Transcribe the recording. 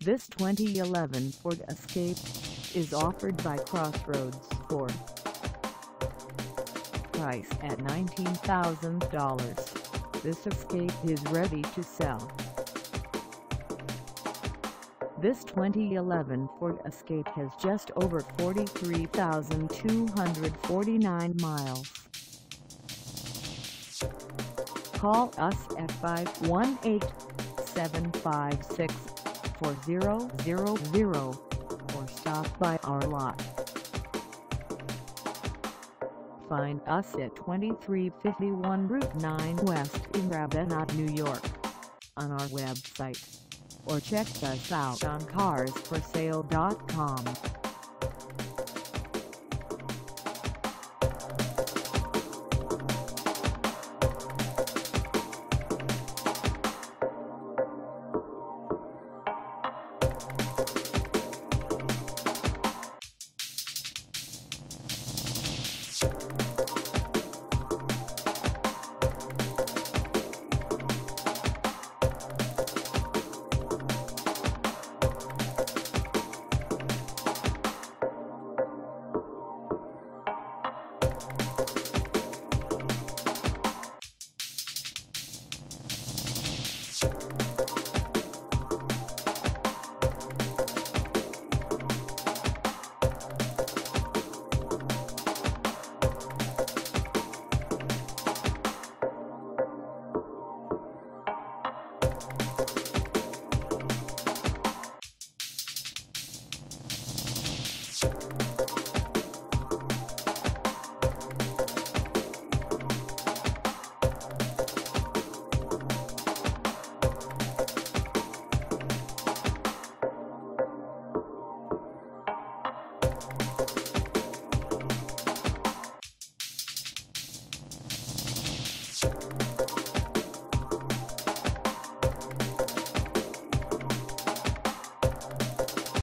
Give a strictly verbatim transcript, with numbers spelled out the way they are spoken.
This twenty eleven Ford Escape is offered by Crossroads Ford. Price at nineteen thousand dollars. This Escape is ready to sell. This twenty eleven Ford Escape has just over forty-three thousand two hundred forty-nine miles. Call us at five one eight, seven five six, four zero zero zero or stop by our lot. Find us at twenty-three fifty-one Route nine West in Ravenna, New York, on our website, or check us out on cars for sale dot com. You